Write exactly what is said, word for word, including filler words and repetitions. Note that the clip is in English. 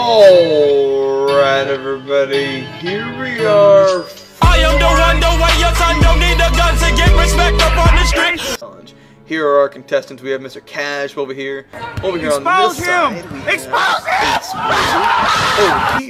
Alright everybody, here we are. I am the one, the way your son don't need a gun to get respect up on the street. Challenge. Here are our contestants. We have Mister Cash over here. Over here Expose on this him! side. We Expose him! Oh, he